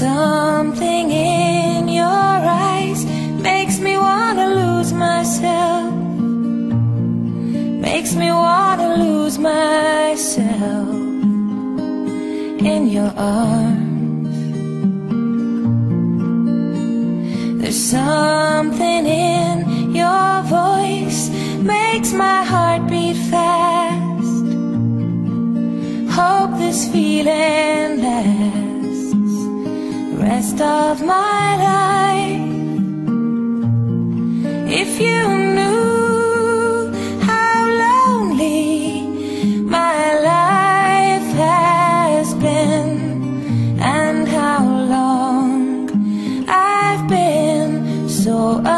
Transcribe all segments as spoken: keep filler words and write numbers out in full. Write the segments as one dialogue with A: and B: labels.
A: something in your eyes makes me wanna lose myself, makes me wanna lose myself in your arms. There's something in your voice makes my heart beat fast. Hope this feeling lasts the rest of my life. If you knew how lonely my life has been, and how long I've been so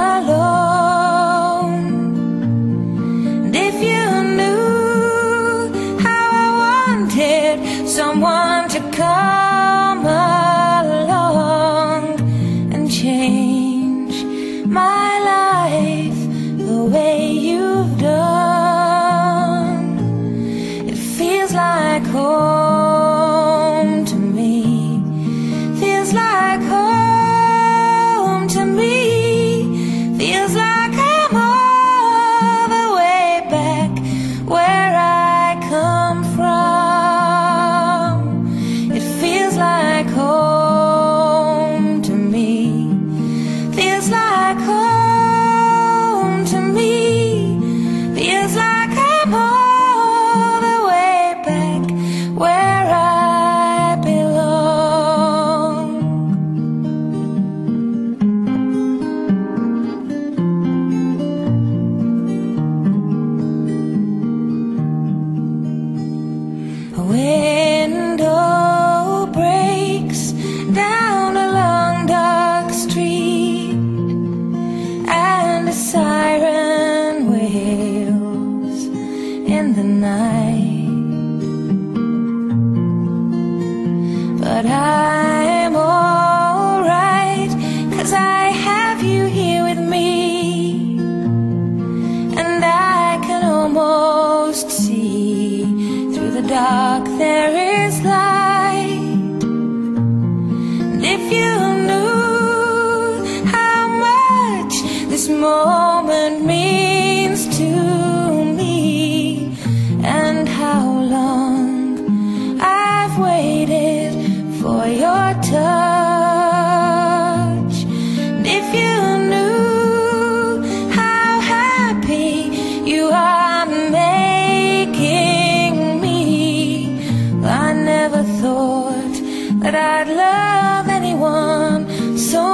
A: alone, and if you knew how I wanted someone to come along and change my life the way you've done. It feels like home to me, feels like home to me, feels like I'm all the way back where I come from. It feels like home to me, feels like home to me, feels like I'm all the way back where I belong. A window breaks down a long dark street, and a siren wails in the night. But I'm alright, 'cause I have you here with me, and I can almost see through the dark there is light. And if you knew how much this moment means to me, and how long I've waited for your touch, and if you knew how happy you are making me, well, I never thought that I'd love anyone so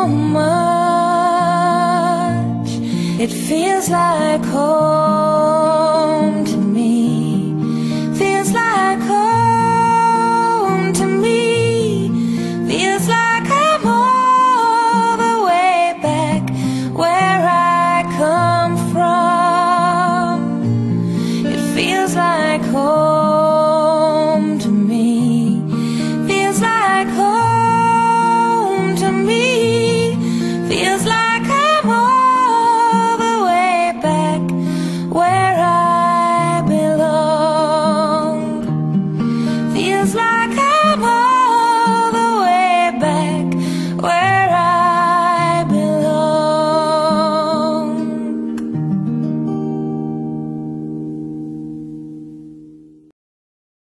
A: much. It feels like home to me, feels like home to me, feels like I'm all the way back where I come from. It feels like home to me, feels like home to me, feels like I'm all the way back where I belong. Feels like I